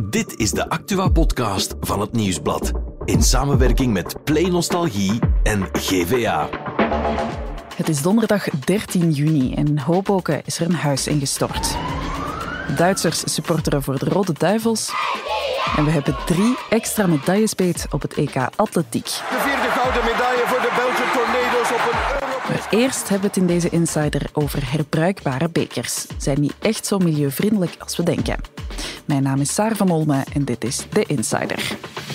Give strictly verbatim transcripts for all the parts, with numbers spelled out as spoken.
Dit is de Actua-podcast van het Nieuwsblad. In samenwerking met Play Nostalgie en G V A. Het is donderdag dertien juni en in Hoboken is er een huis ingestort. Duitsers supporteren voor de Rode Duivels. En we hebben drie extra medailles beet op het E K Atletiek. De vierde gouden medaille voor de Belgische Tornado's op een Europees... Maar eerst hebben we het in deze Insider over herbruikbare bekers. Zijn niet echt zo milieuvriendelijk als we denken. Mijn naam is Saar van Olme en dit is de Insider.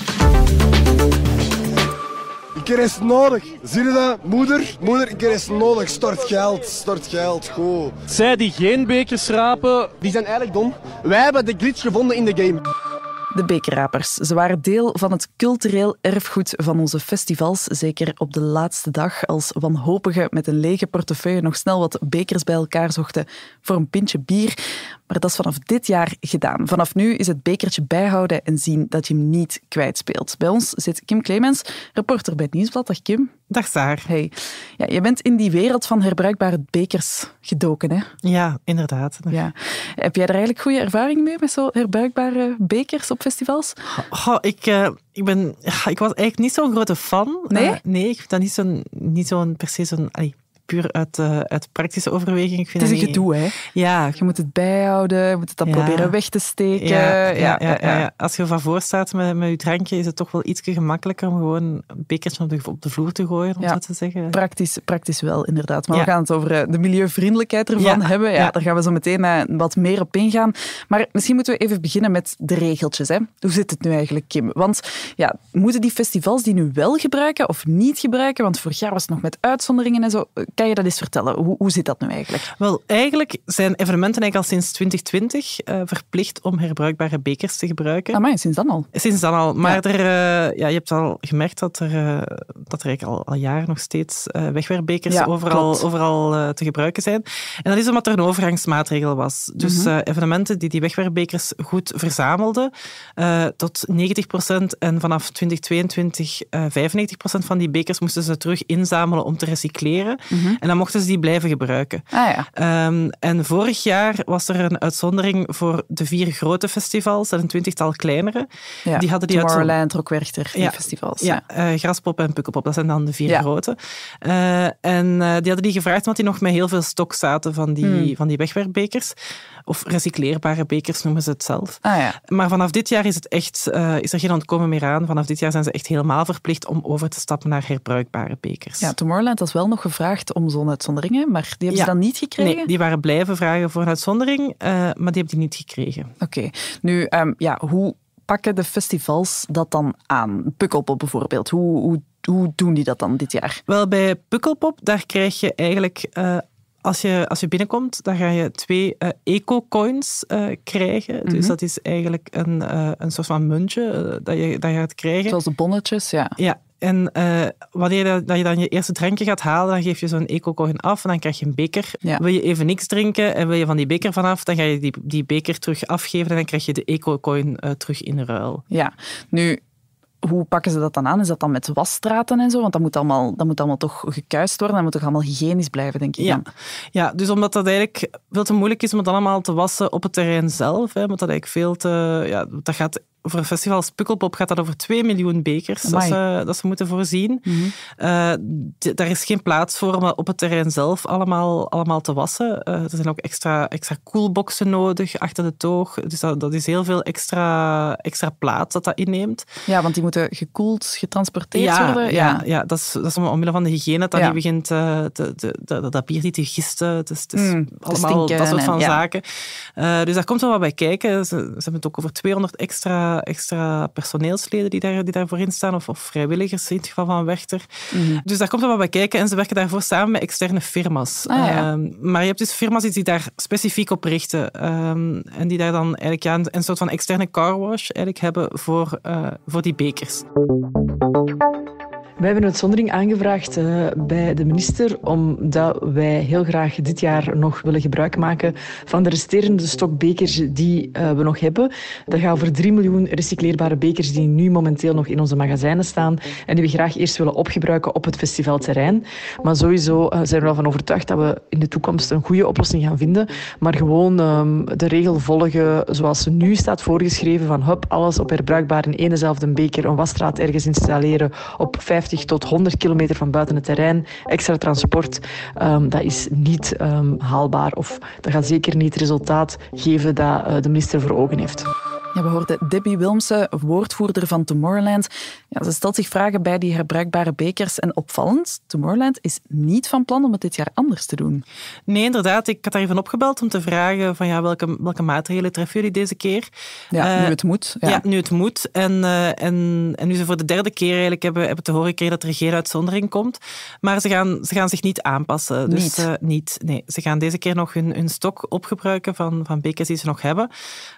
Ik heb eens nodig. Zie je dat? Moeder, moeder, ik heb eens nodig. Stort geld, stort geld. Goed. Zij die geen bekers rapen, Die zijn eigenlijk dom. Wij hebben de glitch gevonden in de game. De bekerrapers. Ze waren deel van het cultureel erfgoed van onze festivals. Zeker op de laatste dag, als wanhopigen met een lege portefeuille nog snel wat bekers bij elkaar zochten voor een pintje bier. Maar dat is vanaf dit jaar gedaan. Vanaf nu is het bekertje bijhouden en zien dat je hem niet kwijtspeelt. Bij ons zit Kim Clemens, reporter bij het Nieuwsblad. Dag Kim. Dag Saar. Hey. Ja, je bent in die wereld van herbruikbare bekers gedoken, hè? Ja, inderdaad. Ja. Heb jij er eigenlijk goede ervaring mee met zo herbruikbare bekers op festivals? Oh, ik, uh, ik, ben, ik was eigenlijk niet zo'n grote fan. Nee? Uh, nee, ik vind dat niet zo'n, niet zo'n per se zo'n... Allee, puur uit, uh, uit praktische overweging. Ik vind Het is een niet... gedoe, hè? Ja. Je moet het bijhouden, je moet het dan ja. proberen weg te steken. Ja, ja, ja, ja, ja, ja. Als je van voor staat met, met je drankje, is het toch wel iets gemakkelijker om gewoon een bekertje op de, op de vloer te gooien, om ja. zo te zeggen. Praktisch, praktisch wel, inderdaad. Maar ja. we gaan het over de milieuvriendelijkheid ervan ja. hebben. Ja, ja. Daar gaan we zo meteen uh, wat meer op ingaan. Maar misschien moeten we even beginnen met de regeltjes. Hè? Hoe zit het nu eigenlijk, Kim? Want ja, moeten die festivals die nu wel gebruiken of niet gebruiken? Want vorig jaar was het nog met uitzonderingen en zo. Kan je dat eens vertellen? Hoe, hoe zit dat nu eigenlijk? Wel, eigenlijk zijn evenementen eigenlijk al sinds twintig twintig uh, verplicht om herbruikbare bekers te gebruiken. Amai, sinds dan al? Sinds dan al. Maar ja. Er, uh, ja, je hebt al gemerkt dat er, uh, dat er eigenlijk al, al jaren nog steeds uh, wegwerpbekers ja, overal, overal uh, te gebruiken zijn. En dat is omdat er een overgangsmaatregel was. Dus mm-hmm. uh, evenementen die die wegwerpbekers goed verzamelden, uh, tot negentig procent en vanaf twintig tweeëntwintig uh, vijfennegentig procent van die bekers moesten ze terug inzamelen om te recycleren. Mm-hmm. En dan mochten ze die blijven gebruiken. Ah, ja. um, en vorig jaar was er een uitzondering voor de vier grote festivals en een twintigtal kleinere. Ja, die hadden die Tomorrowland, uit... Rockwerchter, die ja, festivals. Ja, ja. Uh, Graspop en Pukkelpop, dat zijn dan de vier ja. grote. Uh, en uh, die hadden die gevraagd omdat die nog met heel veel stok zaten van die, hmm. van die wegwerpbekers. Of recycleerbare bekers noemen ze het zelf. Ah, ja. Maar vanaf dit jaar is, het echt, uh, is er geen ontkomen meer aan. Vanaf dit jaar zijn ze echt helemaal verplicht om over te stappen naar herbruikbare bekers. Ja, Tomorrowland had wel nog gevraagd om zo'n uitzonderingen, maar die hebben ja. ze dan niet gekregen? Nee, die waren blijven vragen voor een uitzondering, uh, maar die hebben die niet gekregen. Oké. Okay. Nu, um, ja, hoe pakken de festivals dat dan aan? Pukkelpop bijvoorbeeld, hoe, hoe, hoe doen die dat dan dit jaar? Wel, bij Pukkelpop, daar krijg je eigenlijk... Uh, Als je, als je binnenkomt, dan ga je twee uh, eco-coins uh, krijgen. Mm-hmm. Dus dat is eigenlijk een, uh, een soort van muntje uh, dat, je, dat je gaat krijgen. Zoals de bonnetjes, ja. Ja, en uh, wanneer dat je dan je eerste drankje gaat halen, dan geef je zo'n eco-coin af en dan krijg je een beker. Ja. Wil je even niks drinken en wil je van die beker vanaf, dan ga je die, die beker terug afgeven en dan krijg je de eco-coin uh, terug in ruil. Ja, nu... Hoe pakken ze dat dan aan? Is dat dan met wasstraten en zo? Want dat moet allemaal, dat moet allemaal toch gekuist worden. Dat moet toch allemaal hygiënisch blijven, denk ik. Ja, ja, dus omdat dat eigenlijk veel te moeilijk is om het allemaal te wassen op het terrein zelf. Hè, omdat dat eigenlijk veel te... Ja, dat gaat... Voor een festival als Pukkelpop gaat dat over twee miljoen bekers dat ze, dat ze moeten voorzien. Mm-hmm. Uh, d- daar is geen plaats voor om op het terrein zelf allemaal, allemaal te wassen. Uh, er zijn ook extra, extra koelboxen nodig achter de toog. Dus dat, dat is heel veel extra, extra plaats dat dat inneemt. Ja, want die moeten gekoeld, getransporteerd ja, worden. Ja, ja. ja dat, is, dat is omwille van de hygiëne dat dat ja. niet begint uh, te, te, te, dat bier niet te gisten. Het is, het is mm, allemaal dat soort van en, ja. zaken. Uh, dus daar komt wel wat bij kijken. Ze, ze hebben het ook over tweehonderd extra extra personeelsleden die, daar, die daarvoor in staan, of, of vrijwilligers in het geval van Werchter. Mm-hmm. Dus daar komt er wat bij kijken en ze werken daarvoor samen met externe firma's. Ah, ja. um, maar je hebt dus firma's die daar specifiek op richten um, en die daar dan eigenlijk ja, een, een soort van externe carwash eigenlijk hebben voor, uh, voor die bekers. Wij hebben een uitzondering aangevraagd uh, bij de minister omdat wij heel graag dit jaar nog willen gebruik maken van de resterende stok bekers die uh, we nog hebben. Dat gaat over drie miljoen recycleerbare bekers die nu momenteel nog in onze magazijnen staan en die we graag eerst willen opgebruiken op het festivalterrein. Maar sowieso uh, zijn we ervan overtuigd dat we in de toekomst een goede oplossing gaan vinden. Maar gewoon um, de regel volgen zoals ze nu staat voorgeschreven van hup, alles op herbruikbaar in één dezelfde beker, een wasstraat ergens installeren op vijftig tot honderd kilometer van buiten het terrein, extra transport, um, dat is niet um, haalbaar of dat gaat zeker niet het resultaat geven dat uh, de minister voor ogen heeft. Ja, we hoorden Debbie Wilmsen, woordvoerder van Tomorrowland. Ja, ze stelt zich vragen bij die herbruikbare bekers. En opvallend, Tomorrowland is niet van plan om het dit jaar anders te doen. Nee, inderdaad. Ik had daar even opgebeld om te vragen van ja, welke, welke maatregelen treffen jullie deze keer? Ja, uh, nu het moet. Ja, ja nu het moet. En, uh, en, en nu ze voor de derde keer eigenlijk hebben, hebben te horen gekregen dat er geen uitzondering komt. Maar ze gaan, ze gaan zich niet aanpassen. Dus, niet? Uh, niet. Nee, ze gaan deze keer nog hun, hun stok opgebruiken van, van bekers die ze nog hebben.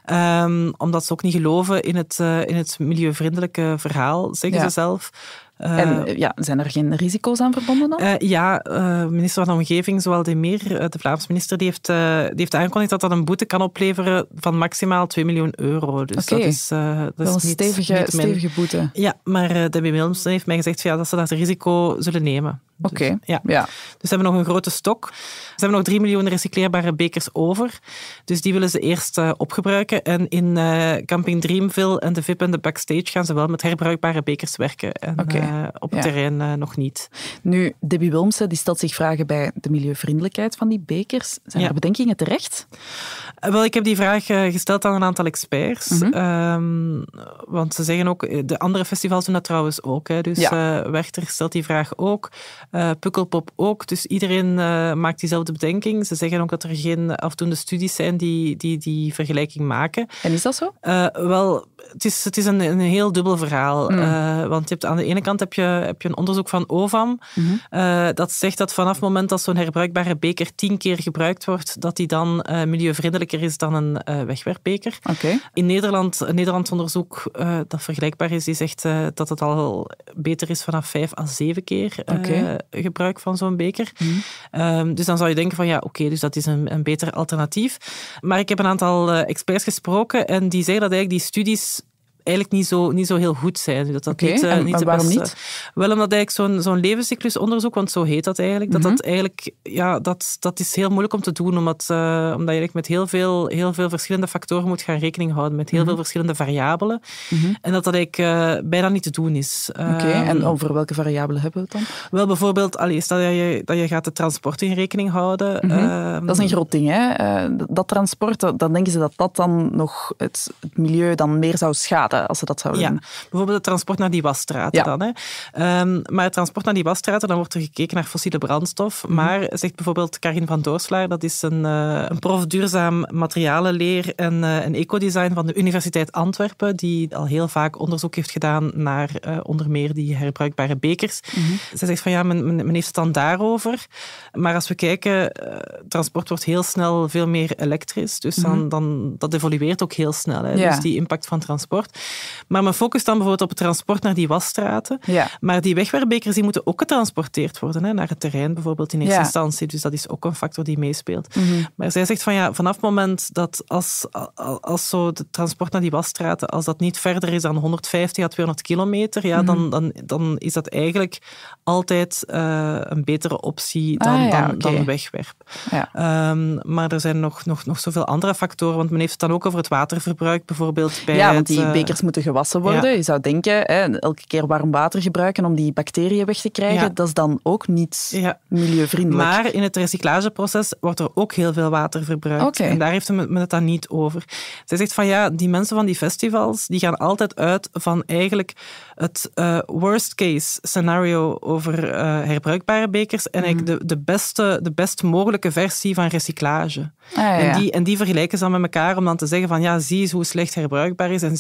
Um, omdat ze ook niet geloven in het, uh, in het milieuvriendelijke verhaal, zeggen ja. ze zelf. Uh, en ja, zijn er geen risico's aan verbonden dan? Uh, ja, uh, minister van de Omgeving, Zoël de Meer, uh, de Vlaamse minister, die heeft, uh, die heeft aangekondigd dat dat een boete kan opleveren van maximaal twee miljoen euro. Dus okay. dat is, uh, dat Wel is een niet, stevige, niet stevige boete. Ja, maar uh, Debbie Wilmsen heeft mij gezegd ja, dat ze dat risico zullen nemen. Oké, okay. dus, ja. ja. Dus ze hebben nog een grote stok. Ze hebben nog drie miljoen recycleerbare bekers over. Dus die willen ze eerst uh, opgebruiken. En in uh, Camping Dreamville en de V I P en de Backstage gaan ze wel met herbruikbare bekers werken. En okay. uh, op het ja. terrein uh, nog niet. Nu, Debbie Wilmsen die stelt zich vragen bij de milieuvriendelijkheid van die bekers. Zijn ja. er bedenkingen terecht? Uh, wel, ik heb die vraag uh, gesteld aan een aantal experts. Mm-hmm. Um, want ze zeggen ook, de andere festivals doen dat trouwens ook. Hè. Dus ja. uh, Werchter stelt die vraag ook. Uh, Pukkelpop ook. Dus iedereen uh, maakt diezelfde bedenking. Ze zeggen ook dat er geen afdoende studies zijn die die, die vergelijking maken. En is dat zo? Uh, wel, het is, het is een, een heel dubbel verhaal. Mm. Uh, want je hebt, aan de ene kant heb je, heb je een onderzoek van O V A M. Mm-hmm. Uh, dat zegt dat vanaf het moment dat zo'n herbruikbare beker tien keer gebruikt wordt, dat die dan uh, milieuvriendelijker is dan een uh, wegwerpbeker. Okay. In Nederland, een Nederlands onderzoek uh, dat vergelijkbaar is, die zegt uh, dat het al beter is vanaf vijf à zeven keer uh, okay. gebruik van zo'n beker. Mm. Um, dus dan zou je denken van ja, oké, okay, dus dat is een, een beter alternatief. Maar ik heb een aantal uh, experts gesproken en die zeggen dat eigenlijk die studies eigenlijk niet zo, niet zo heel goed zijn. Dat dat okay, niet, uh, en, niet en de waarom beste, niet? Wel omdat eigenlijk zo'n, zo'n levenscyclusonderzoek, want zo heet dat eigenlijk, mm-hmm. dat dat eigenlijk, ja, dat, dat is heel moeilijk om te doen, omdat, uh, omdat je eigenlijk met heel veel, heel veel verschillende factoren moet gaan rekening houden, met heel mm-hmm. veel verschillende variabelen. Mm-hmm. En dat dat eigenlijk uh, bijna niet te doen is. Oké, okay, um, en over welke variabelen hebben we het dan? Wel, bijvoorbeeld, allee, stel dat je, dat je gaat het transport in rekening houden. Mm-hmm. Um, dat is een groot ding, hè? Uh, dat transport, dan denken ze dat dat dan nog het, het milieu dan meer zou schaden, als ze dat zouden ja. doen. Bijvoorbeeld het transport naar die wasstraten ja. dan. Hè. Um, maar het transport naar die wasstraten, dan wordt er gekeken naar fossiele brandstof. Mm-hmm. Maar, zegt bijvoorbeeld Karin van Doorslaer, dat is een, uh, een prof duurzaam materialenleer en, uh, en ecodesign van de Universiteit Antwerpen, die al heel vaak onderzoek heeft gedaan naar uh, onder meer die herbruikbare bekers. Mm-hmm. Zij zegt van ja, men, men heeft het dan daarover. Maar als we kijken, uh, transport wordt heel snel veel meer elektrisch. Dus dan, mm-hmm. dan, dat evolueert ook heel snel. Hè. Ja. Dus die impact van transport. Maar men focust dan bijvoorbeeld op het transport naar die wasstraten. Ja. Maar die wegwerpbekers die moeten ook getransporteerd worden, hè, naar het terrein bijvoorbeeld in eerste ja. instantie. Dus dat is ook een factor die meespeelt. Mm-hmm. Maar zij zegt van ja, vanaf het moment dat als, als zo het transport naar die wasstraten, als dat niet verder is dan honderdvijftig à tweehonderd kilometer, ja, mm-hmm. dan, dan, dan is dat eigenlijk altijd uh, een betere optie dan, ah, ja, dan, okay. dan wegwerp. Ja. Um, maar er zijn nog, nog, nog zoveel andere factoren, want men heeft het dan ook over het waterverbruik bijvoorbeeld. Bij ja, want die het, uh, bekers moeten gewassen worden. Ja. Je zou denken, hè, elke keer warm water gebruiken om die bacteriën weg te krijgen, ja. dat is dan ook niet ja. milieuvriendelijk. Maar in het recyclageproces wordt er ook heel veel water verbruikt. Okay. En daar heeft men het dan niet over. Zij zegt van ja, die mensen van die festivals, die gaan altijd uit van eigenlijk het uh, worst case scenario over uh, herbruikbare bekers en eigenlijk mm. de, de, beste, de best mogelijke versie van recyclage. Ah, ja, ja. En, die, en die vergelijken ze dan met elkaar om dan te zeggen van ja, zie eens hoe slecht herbruikbaar is en zie eens hoe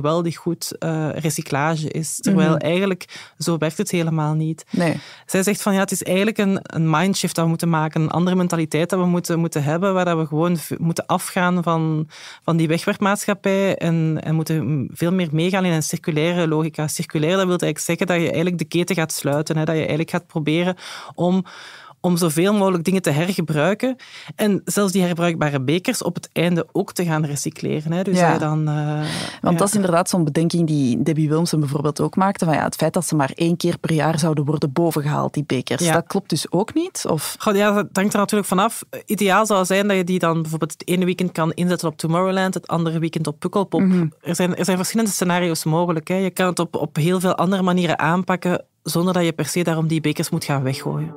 geweldig goed uh, recyclage is. Terwijl mm-hmm. eigenlijk, zo werkt het helemaal niet. Nee. Zij zegt van, ja, het is eigenlijk een, een mindshift dat we moeten maken, een andere mentaliteit dat we moeten, moeten hebben, waar dat we gewoon v- moeten afgaan van, van die wegwerpmaatschappij en, en moeten veel meer meegaan in een circulaire logica. Circulair, dat wil eigenlijk zeggen dat je eigenlijk de keten gaat sluiten, hè, dat je eigenlijk gaat proberen om... om zoveel mogelijk dingen te hergebruiken. En zelfs die herbruikbare bekers op het einde ook te gaan recycleren. Hè. Dus ja. dan, uh, Want ja. dat is inderdaad zo'n bedenking die Debbie Wilmsen bijvoorbeeld ook maakte. Van ja, het feit dat ze maar één keer per jaar zouden worden bovengehaald, die bekers. Ja. Dat klopt dus ook niet? Of? Goh, ja, dat hangt er natuurlijk vanaf. Ideaal zou zijn dat je die dan bijvoorbeeld het ene weekend kan inzetten op Tomorrowland, het andere weekend op Pukkelpop. Mm-hmm. Er zijn, er zijn verschillende scenario's mogelijk. Hè. Je kan het op, op heel veel andere manieren aanpakken, zonder dat je per se daarom die bekers moet gaan weggooien.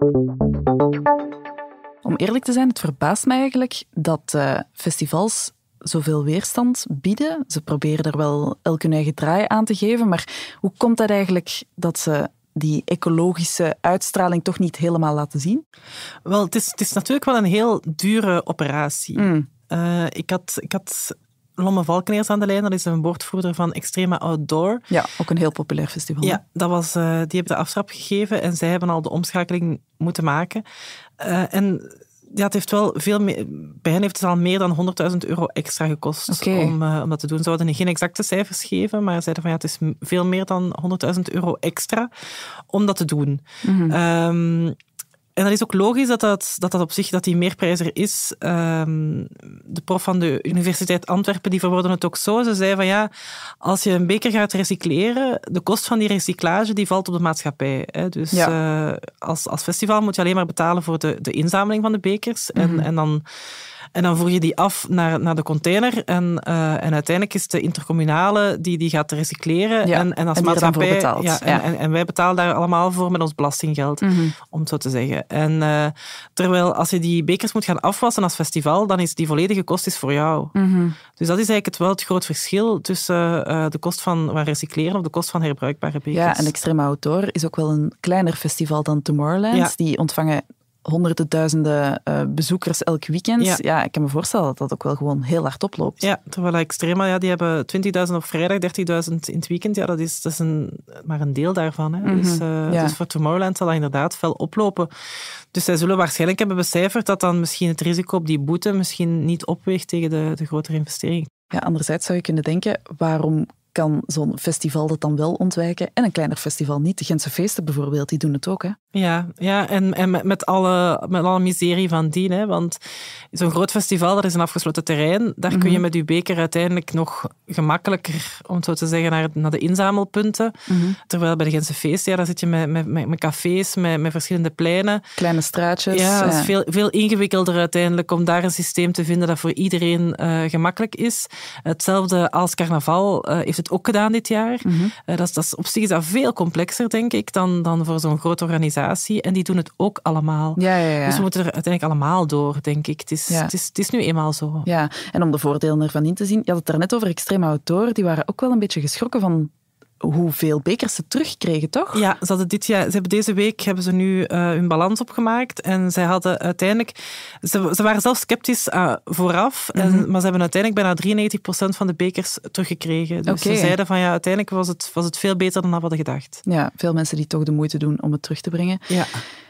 Om eerlijk te zijn, het verbaast mij eigenlijk dat uh, festivals zoveel weerstand bieden. Ze proberen er wel elk hun eigen draai aan te geven, maar hoe komt dat eigenlijk dat ze die ecologische uitstraling toch niet helemaal laten zien? Wel, het is, het is natuurlijk wel een heel dure operatie. Mm. Uh, ik had... Ik had Lomme Valkeneers aan de lijn, dat is een woordvoerder van Extrema Outdoor. Ja, ook een heel populair festival. Ja, dat was, uh, die hebben de aftrap gegeven en zij hebben al de omschakeling moeten maken. Uh, en ja, het heeft wel veel meer, bij hen heeft het al meer dan honderdduizend euro extra gekost okay. om, uh, om dat te doen. Ze hadden geen exacte cijfers geven, maar zeiden van ja, het is veel meer dan honderdduizend euro extra om dat te doen. Mm-hmm. Um, En dat is ook logisch dat dat, dat, dat op zich dat die meerprijs er is. Um, de prof van de Universiteit Antwerpen die verwoordde het ook zo. Ze zei van ja, als je een beker gaat recycleren, de kost van die recyclage die valt op de maatschappij. Hè. Dus ja. uh, als, als festival moet je alleen maar betalen voor de, de inzameling van de bekers. Mm-hmm. En, en dan... En dan voer je die af naar, naar de container. En, uh, en uiteindelijk is de intercommunale die die gaat recycleren. Ja, en, en als en maatschappij. Betaalt. Ja, ja. En, en, en wij betalen daar allemaal voor met ons belastinggeld, mm-hmm. om het zo te zeggen. En uh, terwijl als je die bekers moet gaan afwassen als festival, dan is die volledige kost is voor jou. Mm-hmm. Dus dat is eigenlijk het wel het groot verschil tussen uh, de kost van waar recycleren of de kost van herbruikbare bekers. Ja, en Extrema Outdoor is ook wel een kleiner festival dan Tomorrowland. Ja. Die ontvangen honderden duizenden uh, bezoekers elk weekend. Ja. ja, ik kan me voorstellen dat dat ook wel gewoon heel hard oploopt. Ja, terwijl Extrema, ja, die hebben twintigduizend op vrijdag, dertigduizend in het weekend. Ja, dat is, dat is een, maar een deel daarvan. Hè. Mm-hmm. Dus, uh, ja. dus voor Tomorrowland zal dat inderdaad fel oplopen. Dus zij zullen waarschijnlijk hebben becijferd dat dan misschien het risico op die boete misschien niet opweegt tegen de, de grotere investering. Ja, anderzijds zou je kunnen denken, waarom kan zo'n festival dat dan wel ontwijken en een kleiner festival niet? De Gentse Feesten bijvoorbeeld, die doen het ook, hè? Ja, ja en, en met, met, alle, met alle miserie van dien. Hè, want zo'n groot festival, dat is een afgesloten terrein. Daar mm-hmm. kun je met je beker uiteindelijk nog gemakkelijker, om het zo te zeggen, naar, naar de inzamelpunten. Mm-hmm. Terwijl bij de Gentse Feesten, ja, daar zit je met, met, met, met cafés, met, met verschillende pleinen. Kleine straatjes. Ja, dat is veel, veel ingewikkelder uiteindelijk om daar een systeem te vinden dat voor iedereen uh, gemakkelijk is. Hetzelfde als carnaval uh, heeft het ook gedaan dit jaar. Mm-hmm. Uh, dat is, dat is, op zich is dat veel complexer, denk ik, dan, dan voor zo'n grote organisatie. En die doen het ook allemaal. Ja, ja, ja. Dus we moeten er uiteindelijk allemaal door, denk ik. Het is, ja. het is, het is nu eenmaal zo. Ja, en om de voordelen ervan in te zien, je had het daarnet over Extrema Outdoor, die waren ook wel een beetje geschrokken van hoeveel bekers ze terugkregen, toch? Ja, ze hadden dit jaar, ze hebben deze week hebben ze nu uh, hun balans opgemaakt en zij hadden uiteindelijk... Ze, ze waren zelf sceptisch uh, vooraf, mm-hmm. en, maar ze hebben uiteindelijk bijna drieënnegentig procent van de bekers teruggekregen. Dus okay. Ze zeiden van ja, uiteindelijk was het, was het veel beter dan we hadden gedacht. Ja, veel mensen die toch de moeite doen om het terug te brengen. Ja,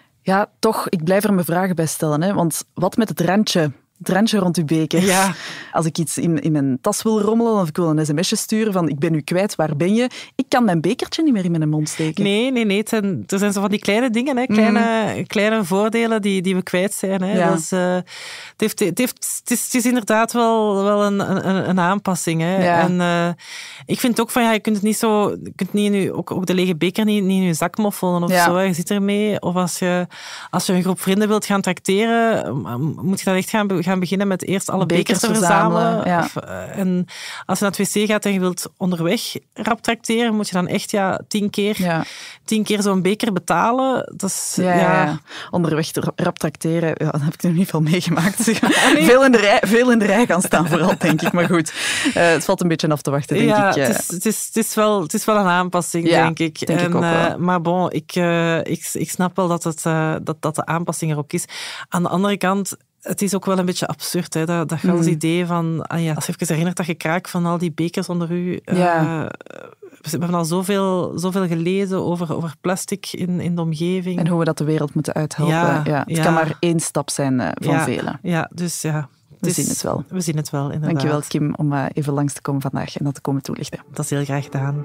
ja toch, ik blijf er me vragen bij stellen, hè, want wat met het randje? Het randje rond uw beker. Ja. Als ik iets in, in mijn tas wil rommelen of ik wil een sms'je sturen van ik ben u kwijt, waar ben je? Ik kan mijn bekertje niet meer in mijn mond steken. Nee, nee, nee. Het zijn, er zijn zo van die kleine dingen, hè, kleine, mm. kleine voordelen die, die we kwijt zijn. Hè. Ja. Dus, uh, het, heeft, het, heeft, het, is, het is inderdaad wel, wel een, een, een aanpassing. Hè. Ja. En uh, ik vind ook van, ja, je kunt het niet zo... Je kunt niet in je, ook, ook de lege beker niet, niet in je zak moffelen of ja. zo. Hè. Je zit ermee. Of als je, als je een groep vrienden wilt gaan trakteren, moet je dat echt gaan gaan beginnen met eerst alle bekers, bekers te verzamelen. verzamelen ja. of, uh, en als je naar het wc gaat en je wilt onderweg rap trakteren, moet je dan echt ja, tien keer, ja. tien keer zo'n beker betalen. Dat is, ja, ja. Ja. Onderweg rap trakteren, ja, dat heb ik nog niet veel meegemaakt. Nee. veel, in de rij, veel in de rij gaan staan vooral, denk ik. Maar goed, uh, het valt een beetje af te wachten, denk ja, ik. Het is, het, is, het, is wel, het is wel een aanpassing, ja, denk ik. Denk en, ik ook uh, wel. Maar bon, ik, uh, ik, ik snap wel dat, het, uh, dat, dat de aanpassing er ook is. Aan de andere kant... Het is ook wel een beetje absurd, hè? Dat, dat ganse Mm. idee van... Ah ja, als je even herinnert dat gekraak van al die bekers onder u... Ja. Uh, we hebben al zoveel, zoveel gelezen over, over plastic in, in de omgeving. En hoe we dat de wereld moeten uithelpen. Ja, ja, het ja. kan maar één stap zijn uh, van ja, vele. Ja, dus ja... We is, zien het wel. We zien het wel, inderdaad. Dankjewel, Kim, om uh, even langs te komen vandaag en dat te komen toelichten. Dat is heel graag gedaan.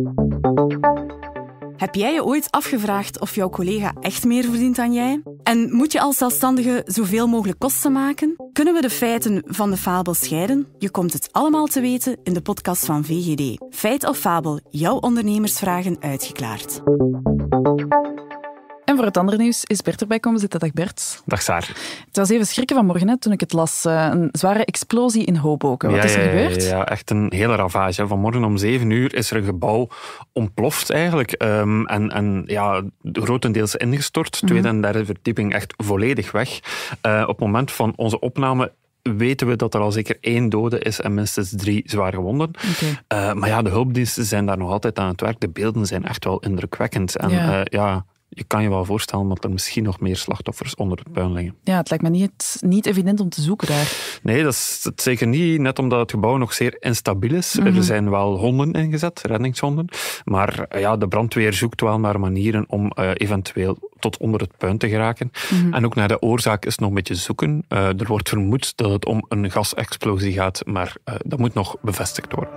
Heb jij je ooit afgevraagd of jouw collega echt meer verdient dan jij? En moet je als zelfstandige zoveel mogelijk kosten maken? Kunnen we de feiten van de fabel scheiden? Je komt het allemaal te weten in de podcast van V G D. Feit of fabel, jouw ondernemersvragen uitgeklaard. En voor het andere nieuws is Bert erbij komen zitten. Dag Bert. Dag Saar. Het was even schrikken vanmorgen hè, toen ik het las. Een zware explosie in Hoboken. Wat ja, is er ja, gebeurd? Ja, ja, echt een hele ravage. Vanmorgen om zeven uur is er een gebouw ontploft eigenlijk. Um, en, en ja, grotendeels ingestort. Mm-hmm. Tweede en derde verdieping echt volledig weg. Uh, op het moment van onze opname weten we dat er al zeker één dode is en minstens drie zwaar gewonden. Okay. Uh, maar ja, de hulpdiensten zijn daar nog altijd aan het werk. De beelden zijn echt wel indrukwekkend. En ja... Uh, ja je kan je wel voorstellen dat er misschien nog meer slachtoffers onder het puin liggen. Ja, het lijkt me niet, niet evident om te zoeken daar. Nee, dat is het zeker niet. Net omdat het gebouw nog zeer instabiel is. Mm-hmm. Er zijn wel honden ingezet, reddingshonden. Maar ja, de brandweer zoekt wel naar manieren om uh, eventueel tot onder het puin te geraken. Mm-hmm. En ook naar de oorzaak is nog een beetje zoeken. Uh, er wordt vermoed dat het om een gasexplosie gaat, maar uh, dat moet nog bevestigd worden.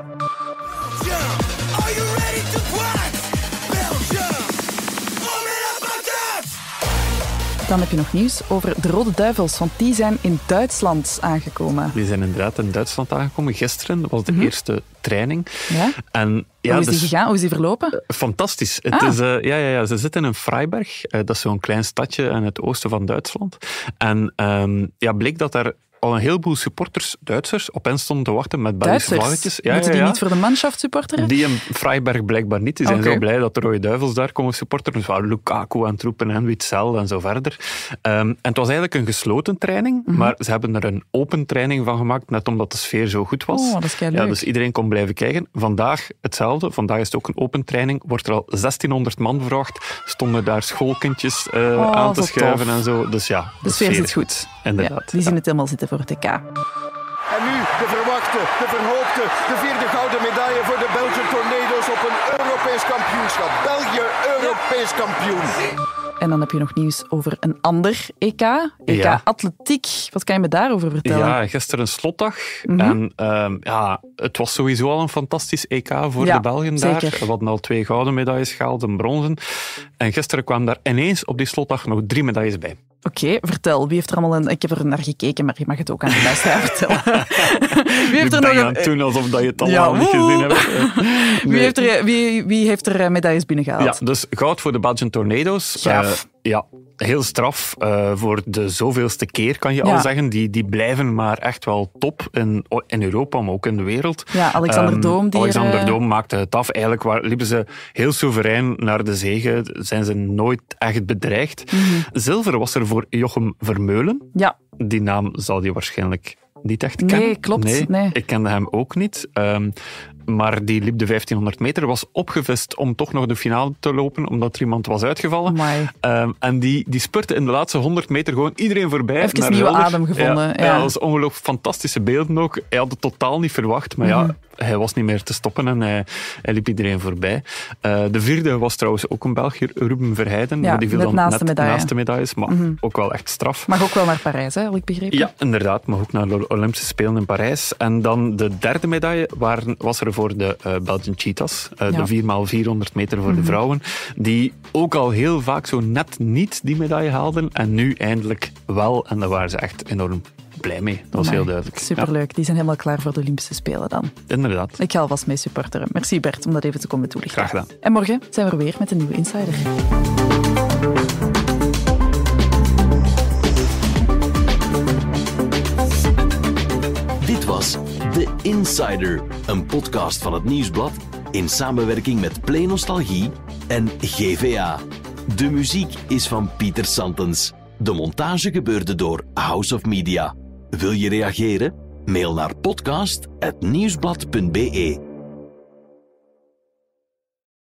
Dan heb je nog nieuws over de Rode Duivels, want die zijn in Duitsland aangekomen. Die zijn inderdaad in Duitsland aangekomen. Gisteren was de mm-hmm. eerste training. Ja? En, ja, Hoe is die dus, gegaan? Hoe is die verlopen? Fantastisch. Ah. Het is, uh, ja, ja, ja, ze zitten in Freiberg. Uh, dat is zo'n klein stadje in het oosten van Duitsland. En um, ja, bleek dat daar al een heleboel supporters, Duitsers, op hen stonden te wachten met Belgische vlaggetjes. Ja, Moeten die ja, ja. niet voor de Mannschaft supporteren? Die in Freiberg blijkbaar niet. Die zijn okay. zo blij dat de Rode Duivels daar komen supporteren. Dus waren Lukaku aan het roepen en Witzel en zo verder. Um, en het was eigenlijk een gesloten training, mm-hmm. maar ze hebben er een open training van gemaakt, net omdat de sfeer zo goed was. Oh, dat is kei leuk. Ja, dus iedereen kon blijven kijken. Vandaag hetzelfde. Vandaag is het ook een open training. Wordt er al zestienhonderd man verwacht. Stonden daar schoolkindjes uh, oh, aan te schuiven tof. En zo. Dus ja, de sfeer zit goed. Inderdaad. Ja, die zien het helemaal zitten voor het T K. En nu de verwachte, de verhoopte, de vierde gouden medaille voor de Belgian Tornado's op een Europees kampioenschap. België Europees kampioen. En dan heb je nog nieuws over een ander E K. E K ja. Atletiek. Wat kan je me daarover vertellen? Ja, gisteren een slotdag. Mm-hmm. En um, ja, het was sowieso al een fantastisch E K voor ja, de Belgen daar. Zeker. We hadden al twee gouden medailles gehaald, een bronzen. En gisteren kwamen daar ineens op die slotdag nog drie medailles bij. Oké, okay, vertel. Wie heeft er allemaal een... Ik heb er naar gekeken, maar je mag het ook aan de luisteraar vertellen. Wie heeft er nog een... aan het doen alsof dat je het allemaal ja, niet gezien hebt. Nee. Wie, heeft er, wie, wie heeft er medailles binnengehaald? Ja, dus goud voor de Belgian Tornado's. Uh, ja, heel straf. Uh, voor de zoveelste keer, kan je ja. al zeggen. Die, die blijven maar echt wel top in, in Europa, maar ook in de wereld. Ja, Alexander um, Doom. Die Alexander er, Doom maakte het af. Eigenlijk waar, liepen ze heel soeverein naar de zege. Zijn ze nooit echt bedreigd. Mm-hmm. Zilver was er voor Jochem Vermeulen. Ja. Die naam zal je waarschijnlijk niet echt kennen. Nee, klopt. Nee, nee. Ik kende hem ook niet. Um, maar die liep de vijftienhonderd meter, was opgevist om toch nog de finale te lopen, omdat er iemand was uitgevallen. Um, en die, die spurte in de laatste honderd meter gewoon iedereen voorbij. Even een nieuwe adem gevonden. Ja, ja. ja, dat was ongelooflijk fantastische beelden ook. Hij had het totaal niet verwacht, maar mm-hmm. ja, hij was niet meer te stoppen en hij, hij liep iedereen voorbij. Uh, de vierde was trouwens ook een Belgier, Ruben Verheijden. Ja, maar die viel dan naast net de medaille. naast de medailles, maar mm-hmm. ook wel echt straf. Mag ook wel naar Parijs, hè, had ik begrepen. Ja, inderdaad. Mag ook naar de Olympische Spelen in Parijs. En dan de derde medaille waren, was er voor de uh, Belgian Cheetahs. Uh, ja. De vier maal vierhonderd meter voor mm-hmm. de vrouwen. Die ook al heel vaak zo net niet die medaille haalden. En nu eindelijk wel. En daar waren ze echt enorm blij mee. Dat was Amai, heel duidelijk. Superleuk. Ja. Die zijn helemaal klaar voor de Olympische Spelen dan. Inderdaad. Ik ga alvast mee supporteren. Merci Bert om dat even te komen toelichten. Graag gedaan. En morgen zijn we er weer met een nieuwe Insider. Dit was The Insider, een podcast van het Nieuwsblad in samenwerking met Play Nostalgie en G V A. De muziek is van Pieter Santens. De montage gebeurde door House of Media. Wil je reageren? Mail naar podcast apennieuwsblad punt be.